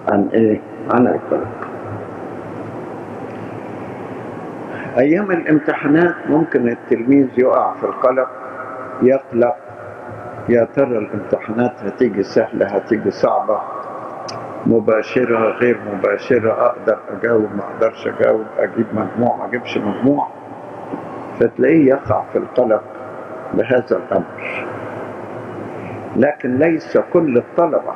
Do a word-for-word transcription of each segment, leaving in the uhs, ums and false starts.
عن ايه؟ عن القلق. ايام الامتحانات ممكن التلميذ يقع في القلق، يقلق يا ترى الامتحانات هتيجي سهلة هتيجي صعبة، مباشرة غير مباشرة، اقدر اجاوب ما اقدرش اجاوب، اجيب مجموع ما اجيبش مجموع، فتلاقيه يقع في القلق بهذا الامر. لكن ليس كل الطلبة،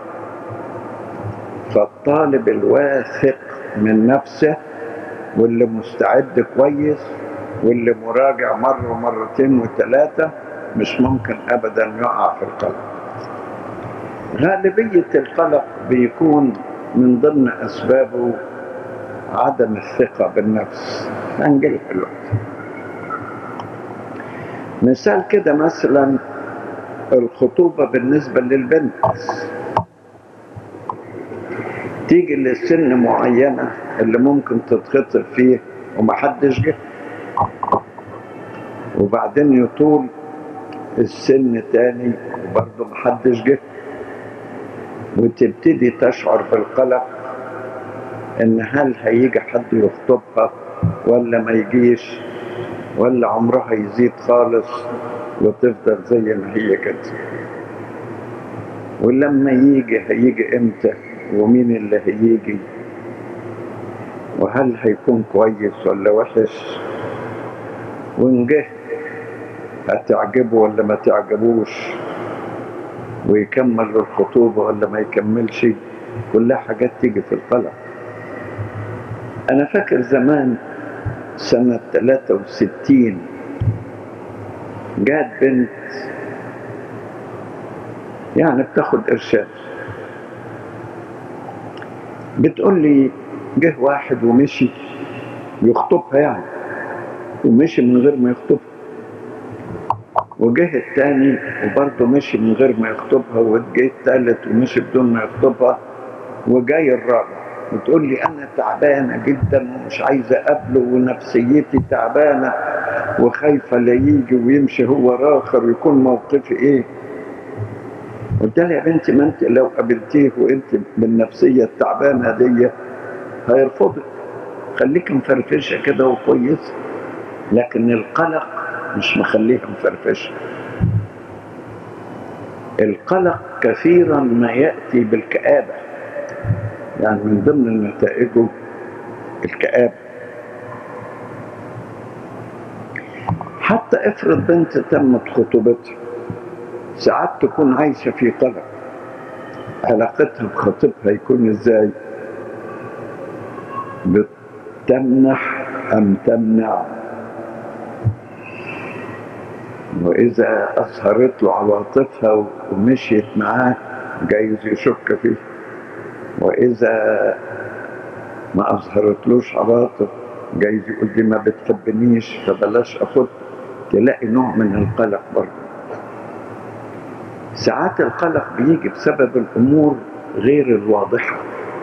فالطالب الواثق من نفسه واللي مستعد كويس واللي مراجع مرة ومرتين وثلاثة مش ممكن أبدا يقع في القلق. غالبية القلق بيكون من ضمن أسبابه عدم الثقة بالنفس. هنجيلها دلوقتي. مثال كده، مثلا الخطوبة بالنسبة للبنت، تيجي لسن معينة اللي ممكن تتخطب فيه ومحدش جه، وبعدين يطول السن تاني وبرضه محدش جه، وتبتدي تشعر بالقلق ان هل هيجي حد يخطبها ولا ما يجيش، ولا عمرها يزيد خالص وتفضل زي ما هي كده، ولما يجي هيجي امتى ومين اللي هيجي، وهل هيكون كويس ولا وحش، وإن جه هتعجبه ولا ما تعجبوش، ويكمل الخطوبة ولا ما يكملش. كلها حاجات تيجي في القلق. أنا فاكر زمان سنة ثلاثة وستين جات بنت يعني بتاخد إرشاد، بتقول لي جه واحد ومشي يخطبها يعني، ومشي من غير ما يخطبها، وجه التاني وبرضه مشي من غير ما يخطبها، وجه التالت ومشي بدون ما يخطبها، وجاي الرابع بتقول لي أنا تعبانة جدا ومش عايزة أقابله ونفسيتي تعبانة وخايفة لا يجي ويمشي هو راخر ويكون موقفي إيه. قلت لها يا بنتي ما أنت لو قابلتيه وأنت بالنفسية التعبانة دي هيرفضك، خليك مفرفشة كده وكويس، لكن القلق مش مخليها مفرفشة. القلق كثيرا ما يأتي بالكآبة، يعني من ضمن نتائجه الكآبة. حتى افرض بنت تمت خطوبتها، ساعات تكون عايشة في قلق، علاقتها بخطيبها يكون ازاي؟ بتمنح أم تمنع؟ وإذا أظهرت له عواطفها ومشيت معاه جايز يشك فيه، وإذا ما أظهرتلوش عواطف جايز يقول دي ما بتحبنيش فبلاش أخد. تلاقي نوع من القلق برضه. ساعات القلق بيجي بسبب الأمور غير الواضحة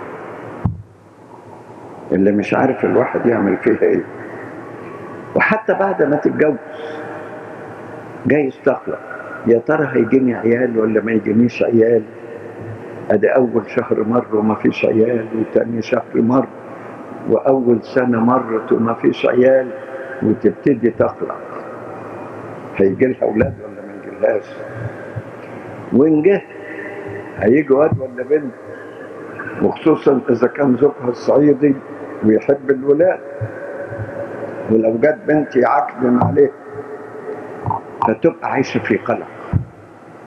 اللي مش عارف الواحد يعمل فيها إيه. وحتى بعد ما تتجوز جايز تقلق، يا ترى هيجيني عيال ولا ما يجينيش عيال؟ ادي اول شهر مر وما فيش عيال، وتاني شهر مر، واول سنه مرت وما فيش عيال، وتبتدي تقلق هيجي لها اولاد ولا ما يجيلهاش، وان جه هيجي واد ولا بنت، وخصوصا اذا كان زوجها الصعيدي ويحب الولاد، ولو جت بنت يعكنن عليه، فتبقى عايشه في قلق.